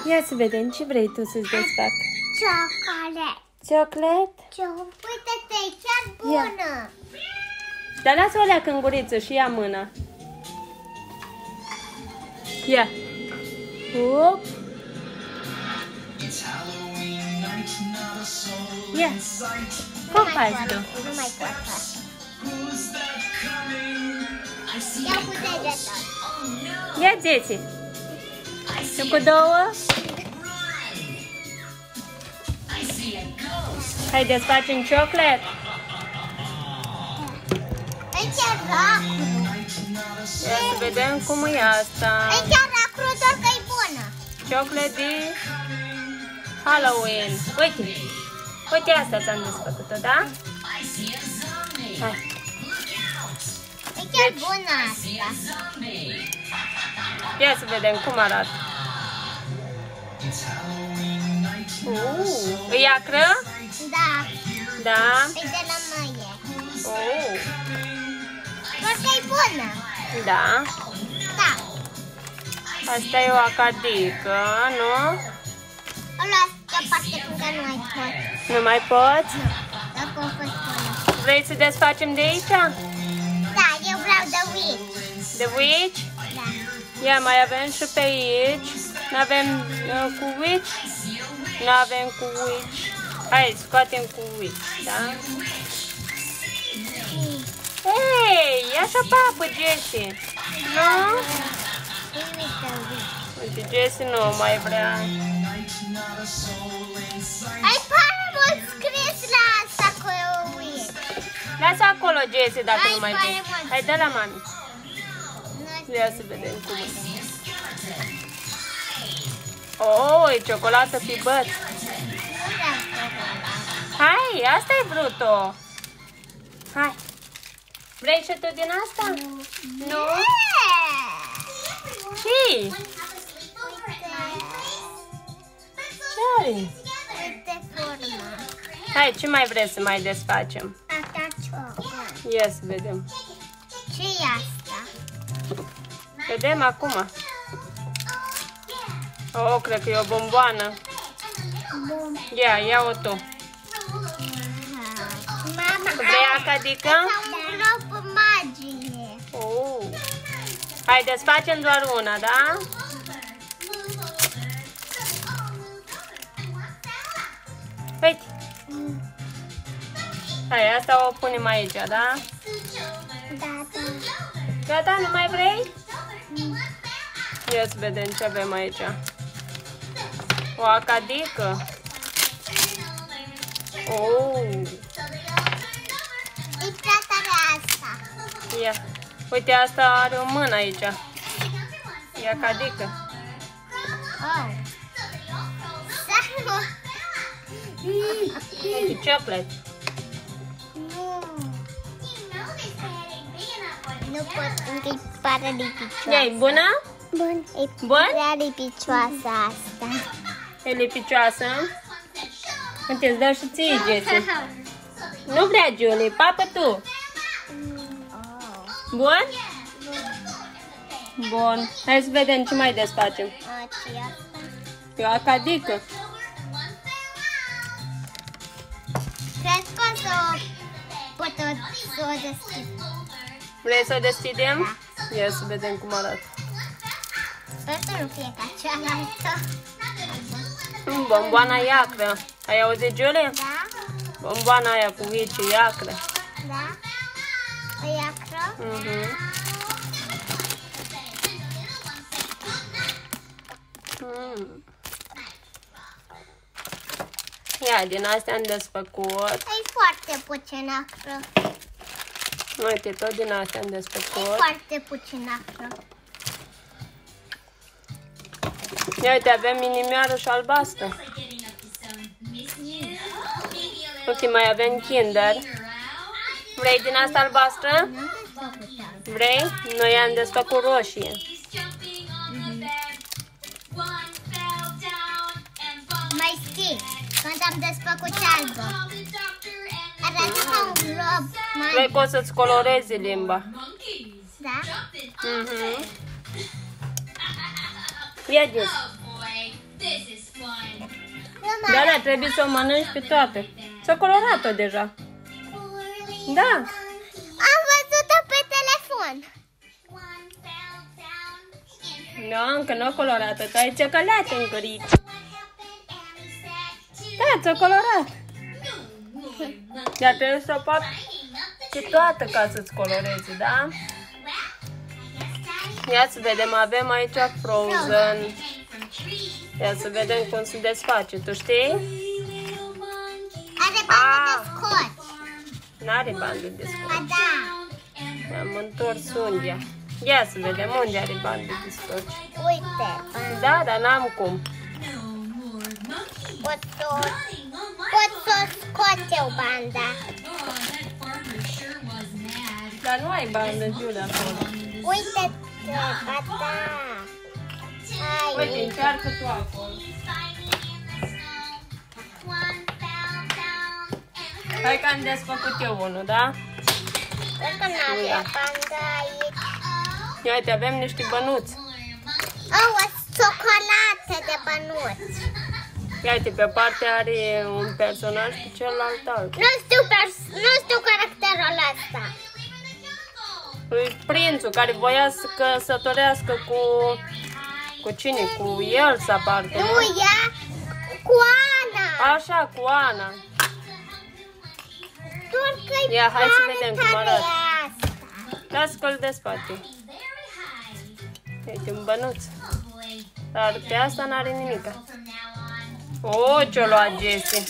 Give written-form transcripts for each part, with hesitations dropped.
Ia să vedem ce vrei tu să-ți desfac. Ciocolată. Ciocolată? Uite-te, e chiar bună. Dar lasă-o alea în guriță și ia mâna. Ia. Up. Ia. Cum faci tu? Nu mai pot. Ia cu degetul. Ia, Jessie. Tu cu două? Haideți, facem ciocolată. E chiar acru. Ia să vedem cum e asta. E chiar acru, doar că e bună. Ciocolată de Halloween. Uite. Uite asta ți-am desfăcut-o, da? Hai. E chiar bună asta. Ia să vedem cum arată. E acră? Da. Da. E de la măie. Doar că e bună. Da. Da. Asta e o acadică, nu? O las deoparte pentru că nu mai pot. Nu mai poți? Dacă o fost bună. Vrei să desfacem de aici? Da, eu vreau de witch. De witch? Da. Ia, mai avem și pe aici. N-avem cu witch? N-avem cu witch. Hai, scoatem cu witch, da? Hei, ia și-o papă, Jessie. Nu? Uite, Jessie nu mai vrea. Ai pare mult scris la asta cu witch. Lasă acolo, Jessie, dacă Hai, nu mai pare vrei. mult. Hai, dă la mami. Ia să vedem cum e. Oh, e ciocolată pe băț. Hai, asta e vrut-o. Hai. Vrei și tu din asta? Nu? Ce? Ce-are? Uite forma. Hai, ce mai vrei să mai desfacem? Asta ciocolată. Ia să vedem. Ce e asta? Vedem acum. Oh, cred că e o bomboană. Ia-o tu. Mama, Vrei acadică? vreau pe magie. Oh. Hai, desfacem doar una, da? Uite. Hai, asta o punem aici, da? Da. Gata, nu mai vrei? Ia să vedem ce avem aici. O acadică. Oh. E prea tare asta. Ia. Uite, asta are o mână aici. E acadică. Oh. Uite, ciocolată. Nu pot, încă e pare lipicioasă. Ia, e bună? Bun. E Bun? prea lipicioasă asta. E lipicioasă. Uite, îți dau și ție, Jessie. Nu vrea, Julie, papă tu. Bun? Bun. Hai să vedem ce mai desfacem. Ce asta? E o acadică. Cred că o să pot să o deschid. Vrei să o deschidem? Ia să vedem cum arată. Sper să nu fie ca cealaltă. Bomboana e acră. Ai auzit, Julie? Da? Bomboana aia cu vici e acră. Da? E acră? Ia, din astea am desfăcut. E foarte puțin acră. Uite, tot din astea am E desfăcut. foarte puțin acră. Ia uite, avem inimioară și albastră. Uite, mai avem Kinder. Vrei din asta albastră? Vrei? Noi am desfăcut roșie. Mai știi, când am desfăcut albă. Arată ca un glob. Vrei că o să-ți colorezi limba. Da? Ia, Jess. Da, da, trebuie să o mănânci pe toată. S-a colorat-o deja. Da. Am văzut-o pe telefon. Nu, încă nu a colorat-o. Tu ai ciocolată în guriță. Da, ți-a colorat. Dar trebuie să o fac pe toată ca să-ți coloreze, da? Ia să vedem, avem aici Frozen. Ia să vedem cum se desface, tu știi? Are bandă de scoci. N-are bandă de scoci. Ba da. Am întors unghia. Ia să vedem unde are bandă de scoci. Uite. Da, dar n-am cum. Pot să scot eu banda. Dar nu ai bandă, Giulia, acolo. Uite-te, ba da. Uite, încearcă tu acolo. Hai că am desfăcut eu unul, da? Cred că n-avea banda aici. Ia uite, avem niște bănuți. Oh, o ciocolată de bănuți. Ia uite, pe partea are un personaj, pe celălalt alt. Nu știu caracterul ăsta. E prințul care voia să căsătorească cu cine? Cu Elsa, parcă. Nu, ea cu Ana. Așa, cu Ana. Turcă-i Ia, hai să vedem cum arată. asta. Lasă că-l desface. Uite, un bănuț. Dar pe asta n-are nimica. O, ce-o luat Jessie.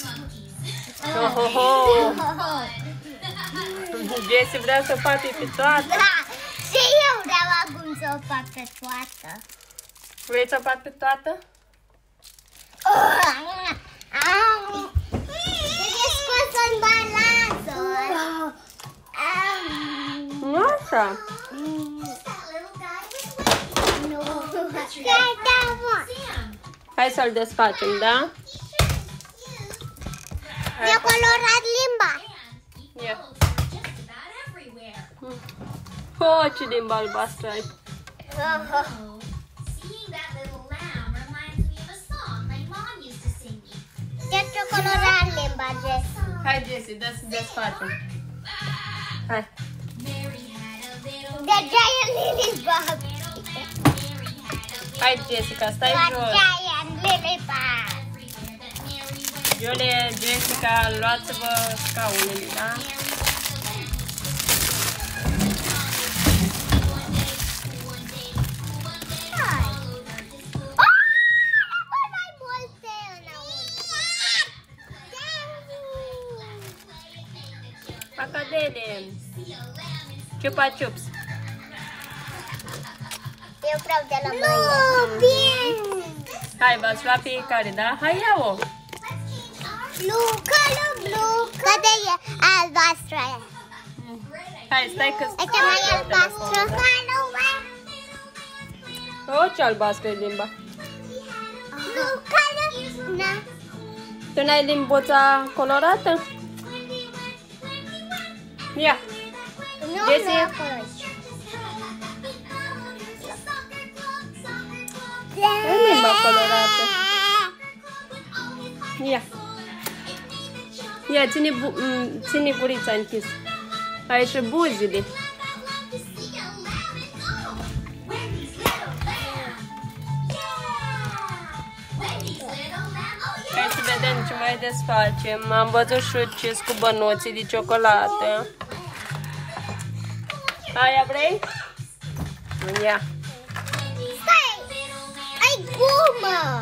Jessie vrea să facă pe toată. Da, și eu vreau acum să o fac pe toată. Vrei să o fac pe toată? Trebuie scos ambalajul. Nu așa. Hai să-l desfacem, da? Mi-a colorat limba. Ia. Oh, ce limba albastră ai. Ce-a colorat limba, Jess? Hai, Jessie, dă să desfacem. Hai. De Giant Lilybug. Hai, Jessica, stai jos. Giant Lilybug. Iulie, Jessica, luați-vă scaunele, da? Pacadele. Chupa Chups. Eu vreau de la mâine. Nu, bine. Hai, v-ați luat fiecare, da? Hai, ia-o. Luca, de e albastră. Hai, stai că... E cea mai albastră. O, ce albastră e limba. Luca, na. Tu n-ai limbuța colorată? Ia. Nu, Jessie? nu acolo. E limba colorată. Ia. Ia, ține gurița închis. Ai și buzile. Hai să vedem ce mai desfacem. Am văzut șucis cu bănuții de ciocolată. Aia vrei? Ia. Stai! Ai gumă!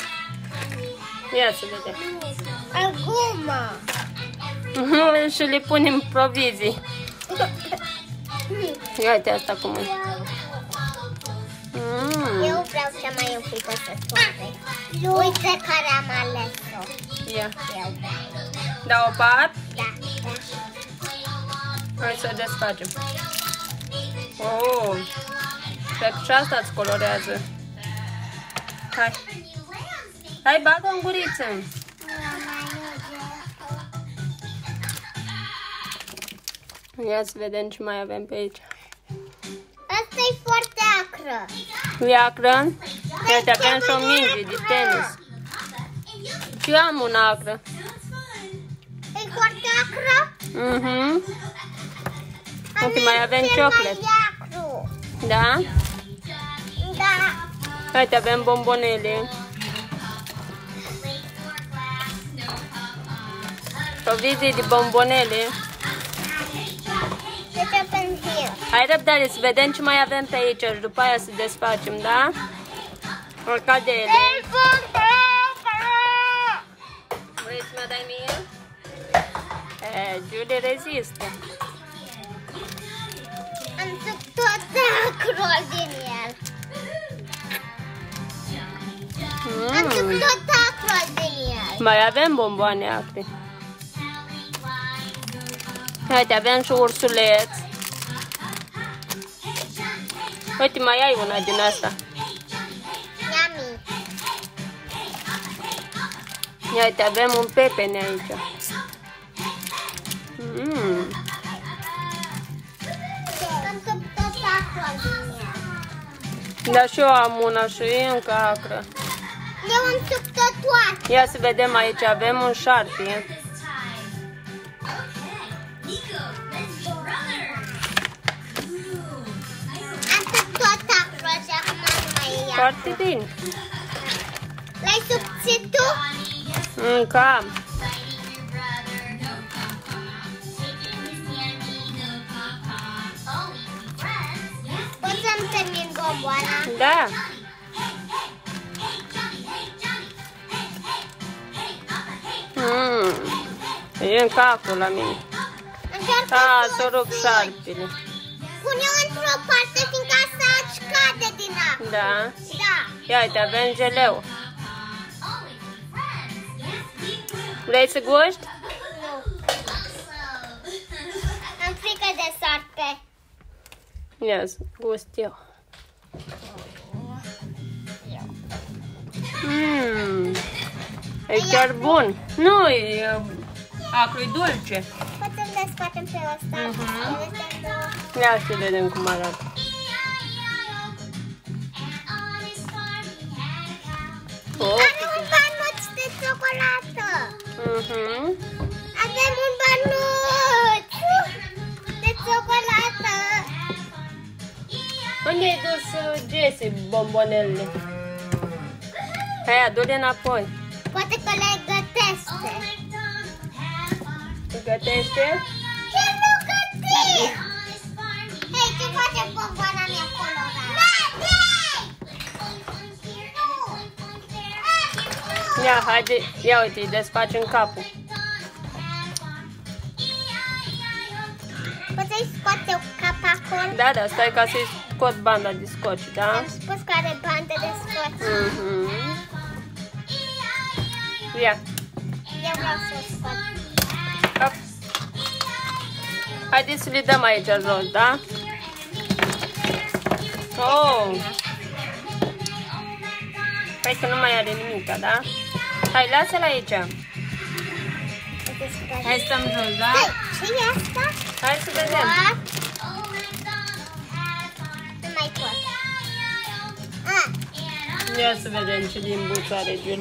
Ia să vedem. Ai gumă! Și le punem provizii. Ia uite asta cum e. Eu vreau să mai înfică să soare. Uite care am ales-o. Ia. Eu. Da o pat? Da. Hai să desfacem. Oh, cred că și asta îți colorează. Hai. Hai, bagă în guriță. Ia să vedem ce mai avem pe aici. Asta e foarte acră. E acră? Uite, avem și o minge de tenis. Și eu am una acră. E foarte acră? Ok, mai avem cioclet. Da? Da. Uite, avem bombonele. Provizii de bombonele. Hai răbdare să vedem ce mai avem pe aici și după aia să desfacem, da? Orcadele. Vrei să mă dai mie? Julie rezistă. Am suc tot acrul din el. Am suc tot acrul din el. Mai avem bomboane acre. Uite, avem și ursuleț. Uite, mai ai una din asta. Yummy. Uite, avem un pepene aici. Am suc tot acrul din el. Da, și eu am una și e încă acră. Eu am suc tot toate. Ia să vedem aici, avem un șarpe. Am suc tot acrul și acum nu mai e acrul. Foarte bine. L-ai subțit tu? Încă am. Poți să-mi termin bomboana? Da. E încă acolo la mine. Încearcă S-a rupt șarpele. Pune-o într-o parte, fiindcă asta îți cade din apă. Da. Da. Ia uite, avem geleu. Vrei să guști? Nu. Am frică de soarpe. Ia să gust eu. E chiar bun. Nu, e acru, e dulce. Poți să-mi desfacem pe ăsta? Ia să vedem cum arată. Are un banuț de ciocolată. Avem un banuț de ciocolată. Unde ai dus, Jessie, bombonelele? Hai, adu-le înapoi. Poate că le gătește. Îți gătește? Ce nu găti? Hei, ce face bomboana mea colorată? Ia, haide, ia uite, îi desfacem capul. Poți să-i scoate eu capacul? Da, da, stai ca să-i scot banda de scoci, da? Am spus că are bandă de scoci. Ia. Eu vreau să o scot. Hop. Haideți să le dăm aici jos, da? Oh! Hai că nu mai are nimica, da? Hai, lasă-l aici. Hai, stăm jos, da? Ce e asta? Hai să vedem. Nu mai pot. Ia să vedem ce limbuț are Giul.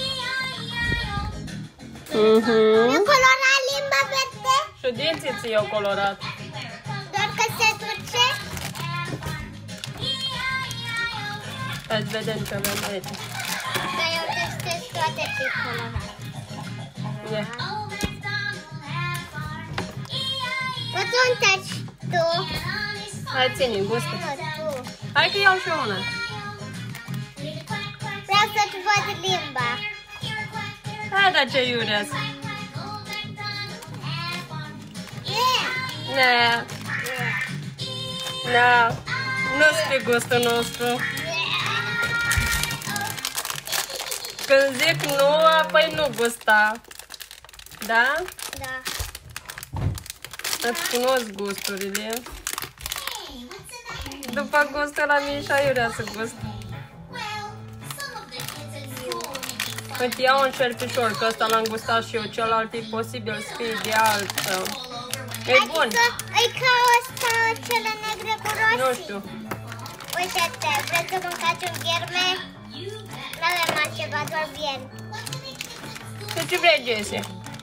Mi-a colorat limba verde? Și dinții ți-i-au colorat. Doar că se duce? Hai să vedem ce avem aici. Dar eu testez toate ce colorate. Ia. Poți să încerci tu? Hai, ține, gustă. Nu, tu. Hai că iau și eu una. Vreau să-ți văd limba. Hai, da, ce iureas. Yeah. Da. Nu spre gustul nostru. Când zic nu, apoi nu gusta. Da? Da. Îți cunosc gusturile. După gustul la mine și aiurea să gust. Uite, iau un șerpișor, că ăsta l-am gustat și eu, celălalt e posibil să fie de altă. E bun. Adică e ca ăsta, cele negre cu roșii. Nu știu. Uite-te, vreți să mâncați un vierme? Nu avem altceva, doar vierme. ce vrei, Jessie?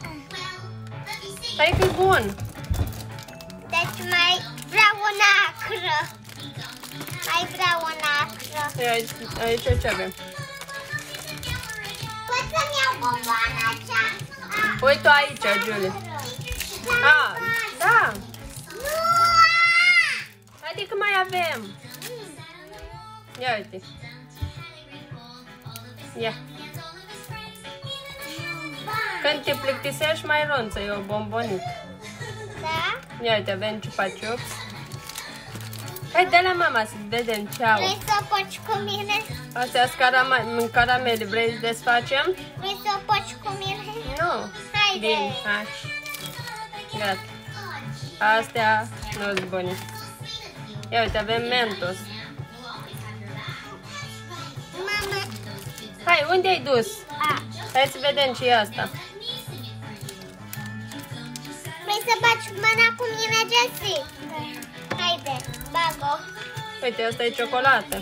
Hai că e bun. Deci mai vreau o acră. Mai vreau o acră. Aici ce avem? Poți să-mi iau bomboana aceasta? Uite aici, Julie. Ah, da. Nu! Haide că mai avem. Ia uite. Ia. Când te plictisești, mai ronță, e o bombonică. Da? Ia uite, avem Chupa Chups. Hai, dă la mama să vedem ce au. Vrei să o poci cu mine? Astea sunt caramele, vrei să desfacem? Vrei să o poci cu mine? Nu. Haide. Bine, hai. Gata. Astea nu sunt bune. Ia uite, avem Mentos. Mama. Hai, unde ai dus? A. Hai să vedem ce e asta. Vrei să baci mâna cu mine, Jessie? Da. Haide, bag-o. Uite, asta e ciocolată.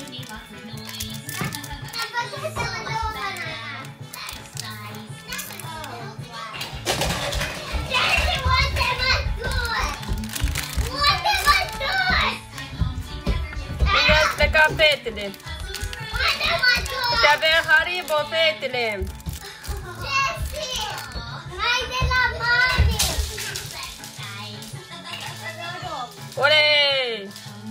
Unde ați plecat, fetele? Uite, avem Haribo, fetele. Jessie, haide la mami. Olei!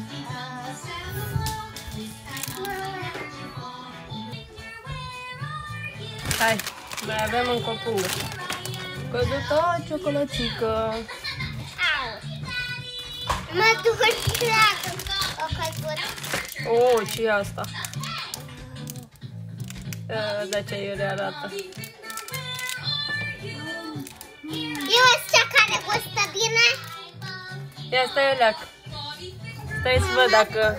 Hai, mai avem încă o pungă. Căzut o ciocolățică. Mă duc dacă o căzut. Oh, ce e asta? De ce iurea arată? Eu sunt cea care gustă bine. Ia stai, Eleac. Stai să văd dacă...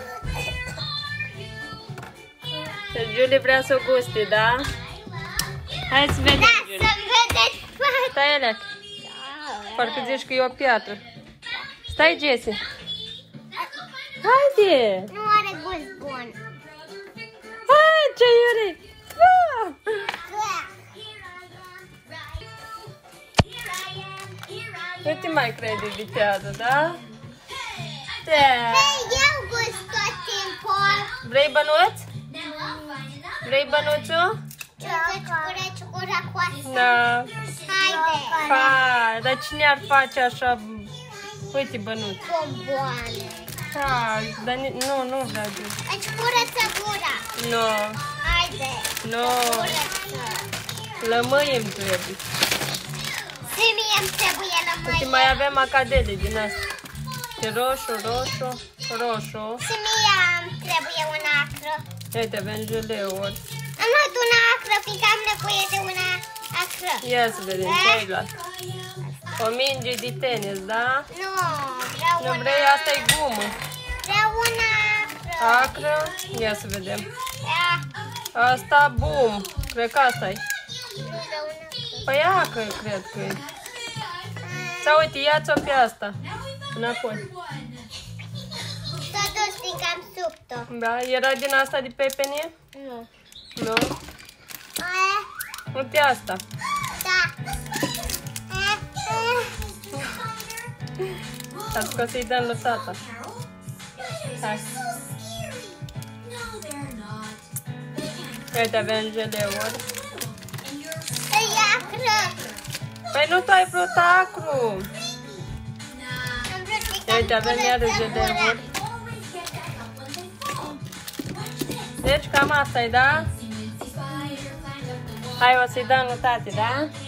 Julie vrea să o guste, da? Hai să vedem, Da, Julie. să vedeți. Stai, Eleac. Parcă zici că e o piatră. Stai, Jessie. Haide! Nu are gust bun. Ah, ce iure! Ah! Nu te mai crede, vitează, da? Da. Eu gust tot timpul. Vrei bănuț? Vrei bănuțul? Ciucură cu asta. Da. Haide. Ha, dar cine ar face așa? Uite bănuț. Bomboane. Ha, dar nu vreau de. Îți curăță gura. Nu, Haide. nu. Curăță. Lămâi îmi trebuie. Și mie îmi trebuie Uite, lămâie. mai avem macadele din asta. Și roșu, roșu. Și mie îmi trebuie una acră. Uite, avem juleuri. Am luat una acră, fiindcă am nevoie de una acră. Ia să vedem ce ai luat. O minge de tenis, da? Nu, vreau Nu una. vrei? Asta e gumă. Vreau una acră. Acră? Ia să vedem. Da. Asta, bum. Cred că asta e. Nu vreau una acră. Păi acră, cred că e. Sau uite, ia-ți-o pe asta. Înapoi. S-a dus fiindcă am subt-o. Da? Era din asta de pepenie? Nu. Nu? Aia? Uite asta. Da. Ați că să-i dăm lui tata. Hai. Uite, avem jeleuri. E acră. Păi nu tu ai vrut acru. Am vrut fiindcă Uite, avem iarăși jeleuri. Deci cam asta e, da? Hai, o să-i dăm lui tati, da?